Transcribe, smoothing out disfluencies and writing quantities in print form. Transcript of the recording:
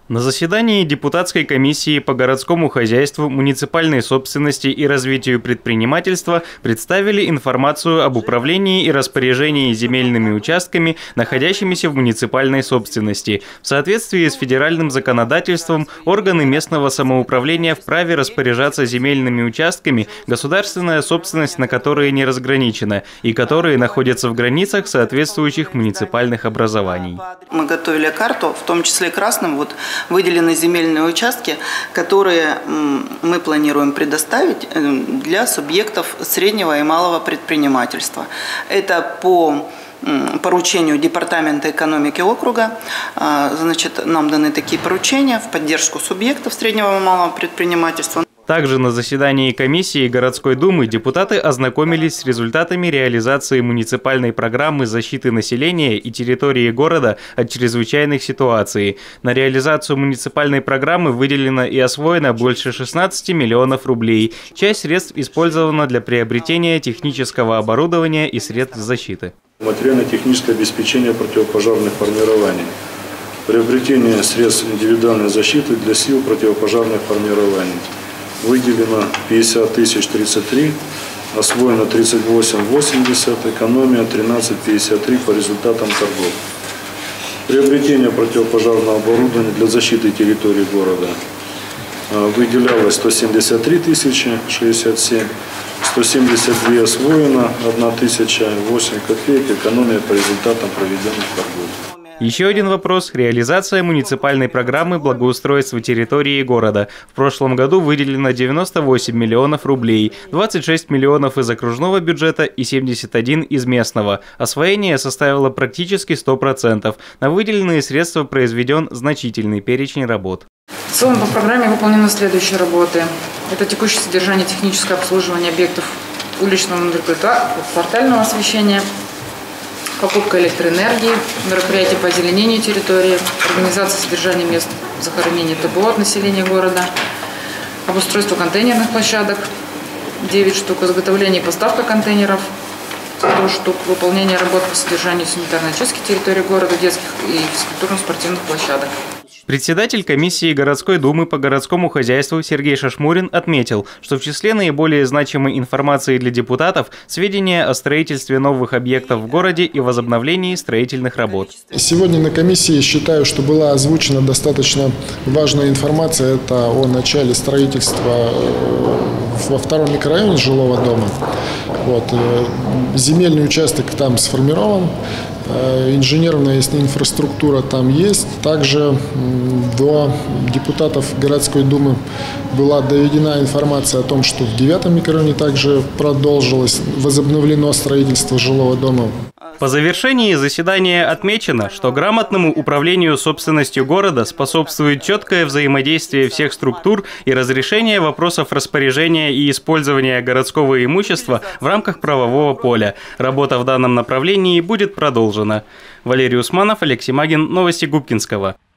На заседании депутатской комиссии по городскому хозяйству, муниципальной собственности и развитию предпринимательства представили информацию об управлении и распоряжении земельными участками, находящимися в муниципальной собственности. В соответствии с федеральным законодательством, органы местного самоуправления вправе распоряжаться земельными участками, государственная собственность на которые не разграничена и которые находятся в границах соответствующих муниципальных образований. Мы готовили карту, в том числе красным, выделены земельные участки, которые мы планируем предоставить для субъектов среднего и малого предпринимательства. Это по поручению Департамента экономики округа. Значит, нам даны такие поручения в поддержку субъектов среднего и малого предпринимательства. Также на заседании комиссии городской думы депутаты ознакомились с результатами реализации муниципальной программы защиты населения и территории города от чрезвычайных ситуаций. На реализацию муниципальной программы выделено и освоено больше 16 миллионов рублей. Часть средств использована для приобретения технического оборудования и средств защиты. Материально-техническое обеспечение противопожарных формирований. Приобретение средств индивидуальной защиты для сил противопожарных формирований. Выделено 50 033, освоено 38,80, экономия 13,53 по результатам торгов. Приобретение противопожарного оборудования для защиты территории города выделялось 173 067, 172 освоено, 1008 копеек, экономия по результатам проведенных торгов. Еще один вопрос – реализация муниципальной программы благоустройства территории города. В прошлом году выделено 98 миллионов рублей, 26 миллионов из окружного бюджета и 71 из местного. Освоение составило практически 100%. На выделенные средства произведен значительный перечень работ. В целом по программе выполнены следующие работы. Это текущее содержание, техническое обслуживание объектов уличного квартального освещения, покупка электроэнергии, мероприятия по озеленению территории, организация содержания мест захоронения ТБО от населения города, обустройство контейнерных площадок, 9 штук, изготовление и поставка контейнеров, 100 штук, выполнение работ по содержанию санитарной очистки территории города, детских и физкультурно-спортивных площадок. Председатель комиссии городской думы по городскому хозяйству Сергей Шашмурин отметил, что в числе наиболее значимой информации для депутатов сведения о строительстве новых объектов в городе и возобновлении строительных работ. Сегодня на комиссии считаю, что была озвучена достаточно важная информация. Это о начале строительства во втором микрорайоне жилого дома. Земельный участок там сформирован, инженерная инфраструктура там есть. Также до депутатов городской думы была доведена информация о том, что в 9-м микрорайоне также продолжилось, возобновлено строительство жилого дома. По завершении заседания отмечено, что грамотному управлению собственностью города способствует четкое взаимодействие всех структур и разрешение вопросов распоряжения и использования городского имущества в рамках правового поля. Работа в данном направлении будет продолжена. Валерий Усманов, Алексей Магин, новости Губкинского.